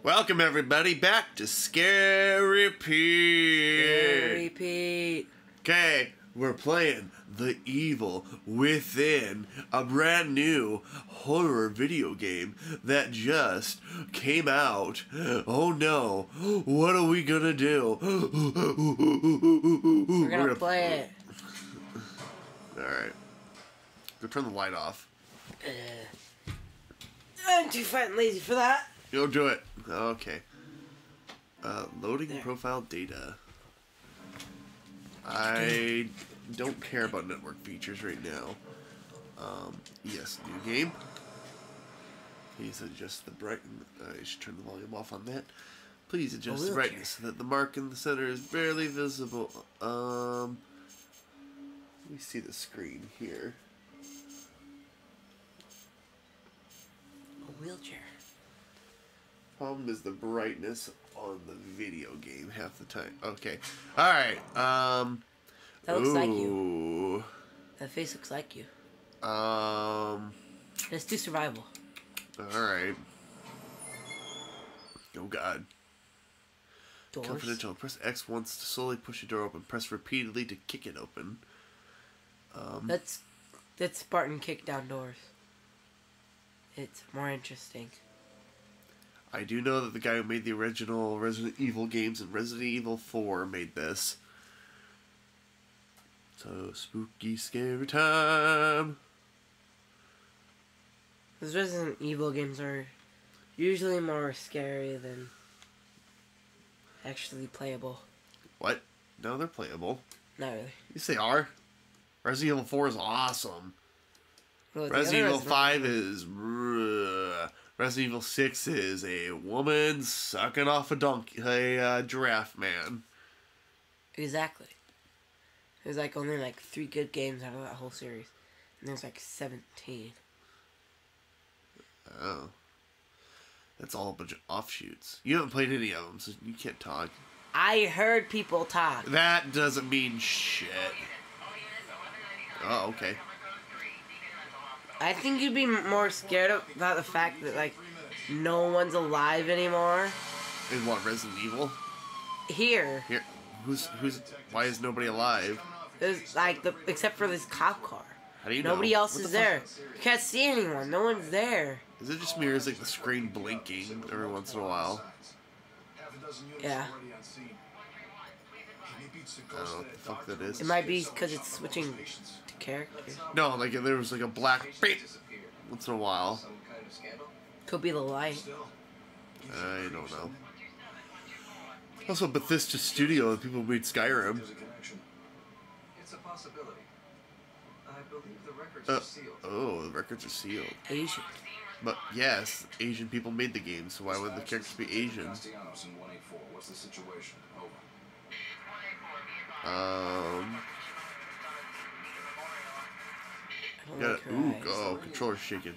Welcome everybody back to Scary Pete. Scary Pete. Okay, we're playing The Evil Within, a brand new horror video game that just came out. Oh no, what are we gonna do? We're gonna play it. Alright. Go turn the light off. I'm too fat and lazy for that. Go do it. Okay. Loading There. profile data. I don't care about network features right now. Yes, new game. Please adjust the brightness. I should turn the volume off on that. Please adjust the brightness so that the mark in the center is barely visible. Let me see the screen here. A wheelchair. Problem is the brightness on the video game half the time. Okay. Alright. That looks like you. That face looks like you. Let's do survival. Alright. Oh god. Doors. Confidential. Press X once to slowly push a door open. Press repeatedly to kick it open. Let's Spartan kick down doors. It's more interesting. I do know that the guy who made the original Resident Evil games and Resident Evil 4 made this. So, spooky, scary time. Those Resident Evil games are usually more scary than actually playable. What? No, they're playable. Not really. Yes, they are. Resident Evil 4 is awesome. Well, Resident Evil 5 is... Resident Evil 6 is a woman sucking off a giraffe man. Exactly. There's like only like 3 good games out of that whole series. And there's like 17. Oh. That's all a bunch of offshoots. You haven't played any of them, so you can't talk. I heard people talk. That doesn't mean shit. Oh, okay. I think you'd be more scared about the fact that like no one's alive anymore. In what, Resident Evil? Here. Here. Why is nobody alive? There's like except for this cop car. How do you know? Nobody else What is the there. fuck? You can't see anyone. No one's there. Is it just me or is like the screen blinking every once in a while? Yeah. I don't know what the fuck that is. It might be because it's switching to character. No, like there was like a black beep once in a while. Could be the light. I don't know. Also, Bethesda Studio, the people who made Skyrim. It's a possibility. I believe the records are sealed. Oh, the records are sealed. Asian. But yes, Asian people made the game, so why would the characters be Asian? Castellanos in 184. What's the situation? Over. I don't Got like it. her Ooh, eyes. oh, controller's shaking.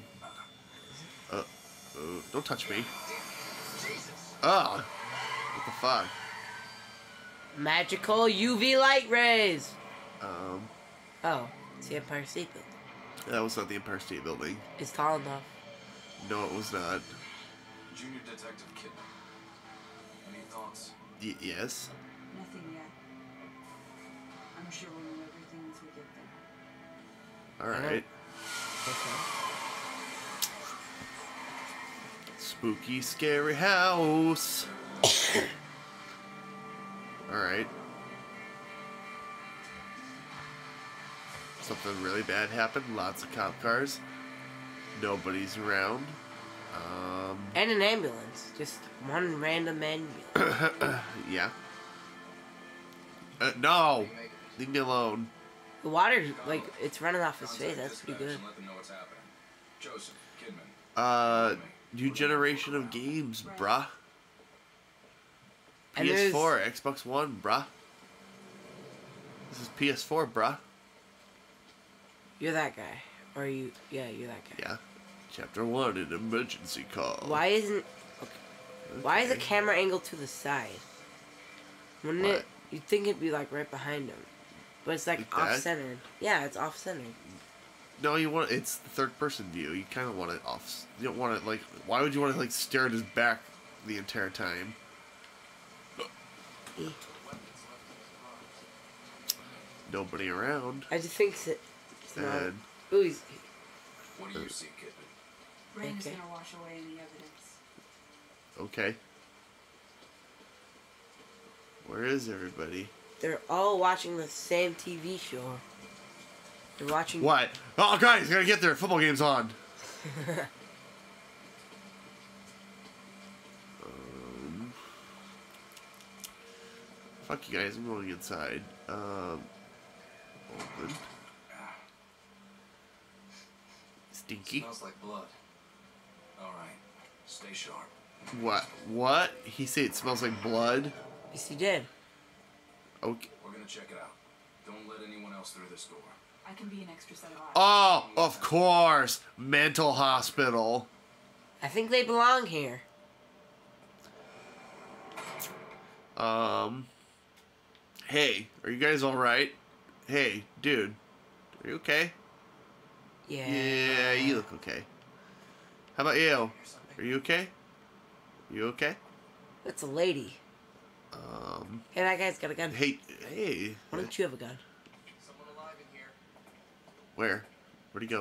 Don't touch me. Ah, what the fuck? Magical UV light rays. Um, Oh, it's the Empire State Building. that was not the Empire State Building. It's tall enough. No, it was not. Junior Detective Kidman. Any thoughts? Yes. Nothing yet. I'm sure we'll know everything once we get there. Alright. Okay. Spooky, scary house. Alright. Something really bad happened. Lots of cop cars. Nobody's around. And an ambulance. Just one random ambulance. Yeah. No! Leave me alone. The water, like, it's running off his face. That's pretty good. Let them know what's happening. Joseph Kidman. New generation of games, bruh. And there's- PS4, Xbox One, bruh. This is PS4, bruh. You're that guy. Or you, yeah, you're that guy. Yeah. Chapter 1, an emergency call. Why isn't, okay. Why is the camera angled to the side? Wouldn't What? it, you'd think it'd be like right behind him. But it's like Like that? off-centered. Yeah, it's off-centered. No, you want it's the third person view. You kind of want it off. You don't want it like. Why would you want to like stare at his back the entire time. Eh. Nobody around. I just think that. And Ooh, he's. What do you see, Kidman? Rain's Okay. gonna wash away any evidence. okay. Where is everybody? They're all watching the same TV show. They're watching. What? Oh, guys, gotta get there. Football game's on. Fuck you guys. I'm going inside. Open. Stinky. Smells like blood. All right, stay sharp. What? What? He said it smells like blood? Yes, he did. Okay. We're gonna check it out. Don't let anyone else through this door. I can be an extra set of eyes. Oh, of course. Mental hospital. I think they belong here. Hey, are you guys alright? Hey, dude. Are you okay? Yeah. Yeah, you look okay. How about you? Are you okay? You okay? That's a lady. Hey, that guy's got a gun. Hey. Why don't you have a gun? Someone alive in here. Where? Where'd he go?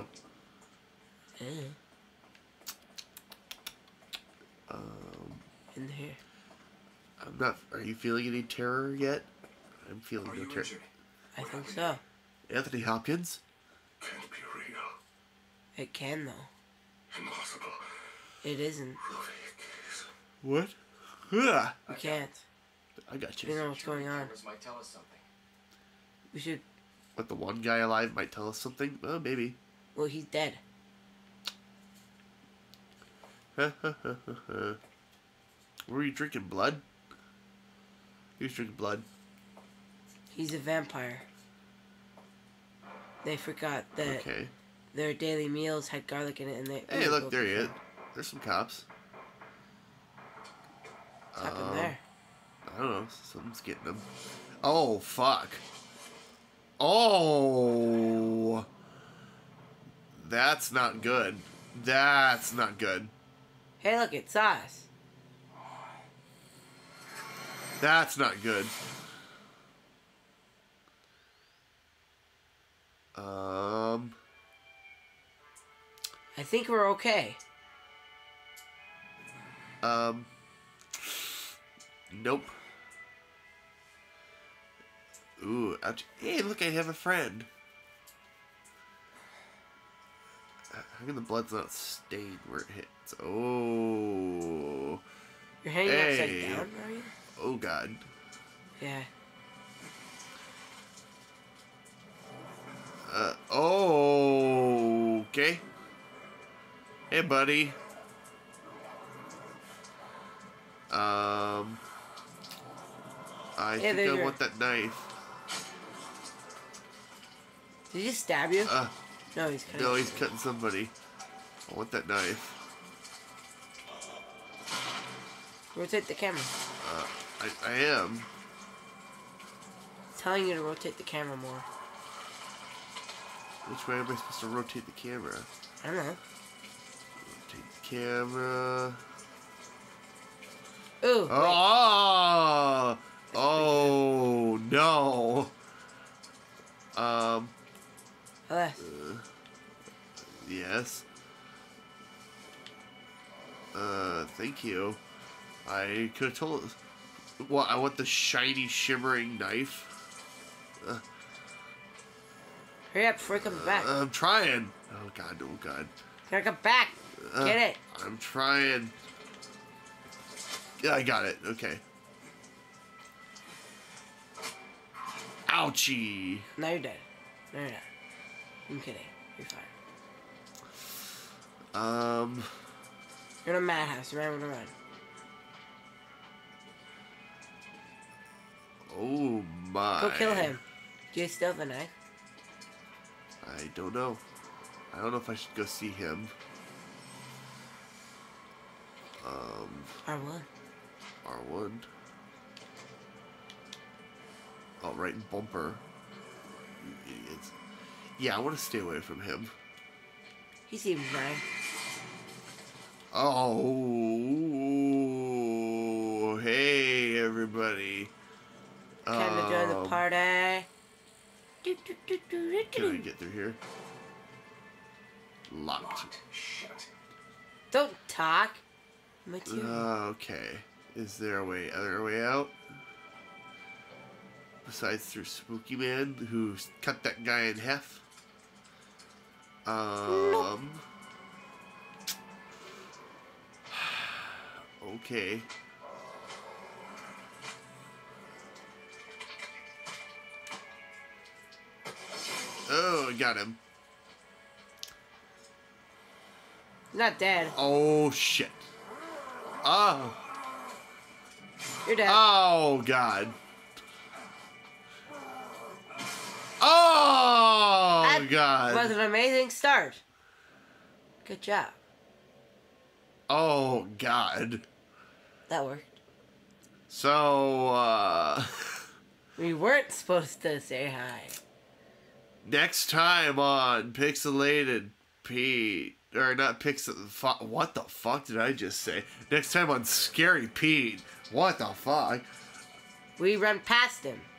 In here. I'm not. Are you feeling any terror yet? I'm feeling Are no you terror. injured? I think so. Anthony Hopkins? Can't be real. It can, though. Impossible. It isn't. What? Ugh. We can't. I got We you. know what's going on. Cameras might tell us something. We should. What, the one guy alive might tell us something? Well, maybe. Well, he's dead. Were you drinking blood? He was drinking blood. He's a vampire. They forgot that Okay. their daily meals had garlic in it, and they. Hey, look, there he is. There's some cops. What's happened there? I don't know. Something's getting them. Oh, fuck. Oh. That's not good. That's not good. Hey, look, it's us. That's not good. I think we're okay. Nope. Ooh, ouch. Hey, look, I have a friend. How come the blood's not stained where it hits? Oh. You're hanging Hey. upside down, are you? Oh, God. Yeah. Oh. Okay. Hey, buddy. I think there's I your- want that knife. Did he stab you? No, he's cutting. No, he's cutting somebody. I want that knife. Rotate the camera. I am. It's telling you to rotate the camera more. Which way am I supposed to rotate the camera? I don't know. Rotate the camera. Ooh. Wait. Oh! Oh, no. Left. Yes. Thank you. I could have told. What? I want the shiny, shimmering knife. Hurry up before he comes back. I'm trying. Oh God! Oh God! Gotta come back. Get it. I'm trying. Yeah, I got it. Okay. Ouchie. No, you're dead. No, you're not. I'm kidding. You're fine. You're in a madhouse. You might want to run. Oh my. Go kill him. Do you still have the knife? I don't know. I don't know if I should go see him. R1. R1. Oh, right in bumper. You idiots. Yeah, I want to stay away from him. He seems fine. Oh. everybody. Time to join the party. Can I get through here? Locked. Locked. Shut. Don't talk. My too. Okay. Is there a other way out? Besides through Spooky Man, who cut that guy in half? Okay. Oh, I got him. Not dead. Oh, shit. Oh. You're dead. Oh, God. Oh, That God. was an amazing start. Good job. Oh, God. That worked. So, We weren't supposed to say hi. next time on Pixelated Pete, or not what the fuck did I just say? Next time on Scary Pete, what the fuck? We run past him.